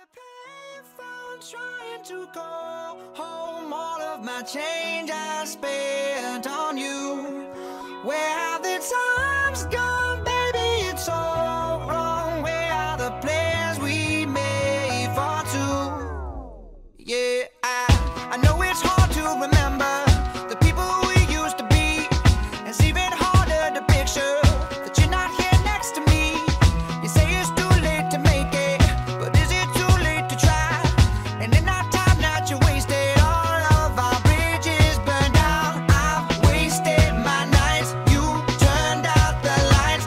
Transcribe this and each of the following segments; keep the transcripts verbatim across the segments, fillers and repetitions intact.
payphone trying to call home. All of my change I spent on you. Where have the times gone, baby? It's all wrong. Where are the plans we made for two? Yeah, I, I know it's hard to remember the people we used to be. It's even harder to picture that you're not here next to me. You say it's too late to make it, but is it too late to try? And in that time that you wasted, all of our bridges burned out. I've wasted my nights, you turned out the lights.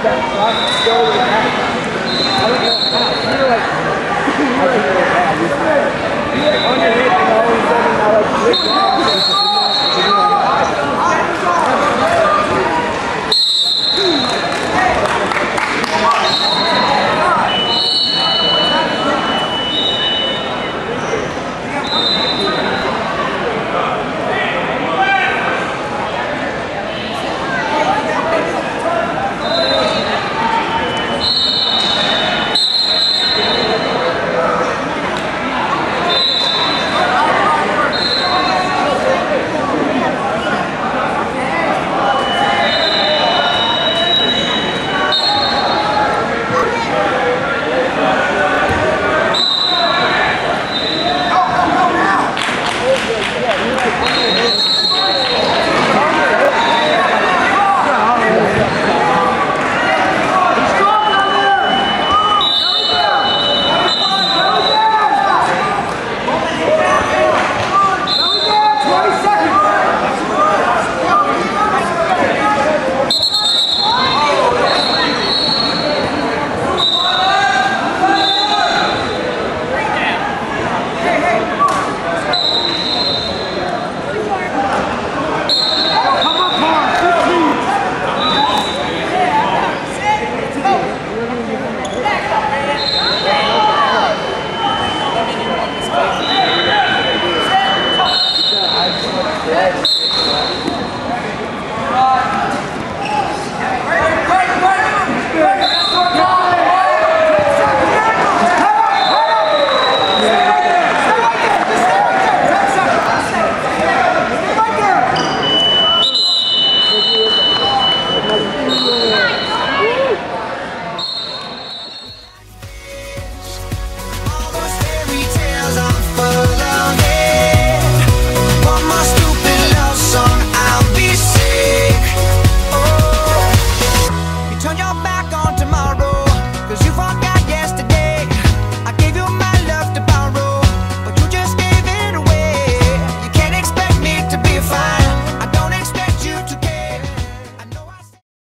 that rock go with that. I don't know how. You're like, I think you're like, you're like on your hip and all of a sudden I like,